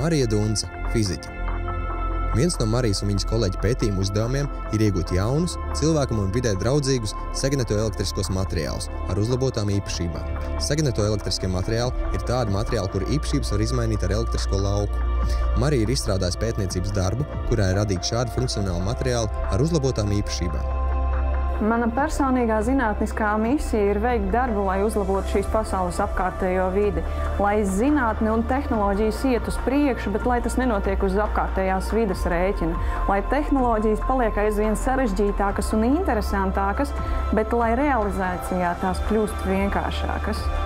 Marija Dunce, fiziķe. Viens no Marijas un viņas kolēģa pētījuma uzdevumiem ir iegūt jaunus, cilvēkam un vidē draudzīgus sagenetoelektriskos materiālus ar uzlabotām īpašībām. Sagenetoelektriskie materiāli ir tādi materiāli, kuru īpašības var izmainīt ar elektrisko lauku. Marija ir izstrādājusi pētniecības darbu, kurā ir radīti šādi funkcionāli materiāli ar uzlabotām īpašībām. Mana personīgā zinātniskā misija ir veikt darbu, lai uzlabotu šīs pasaules apkārtējo vidi, lai zinātne un tehnoloģijas iet uz priekšu, bet lai tas nenotiek uz apkārtējās vides rēķina, lai tehnoloģijas paliek aizvien sarežģītākas un interesantākas, bet lai realizācijā tās kļūst vienkāršākas.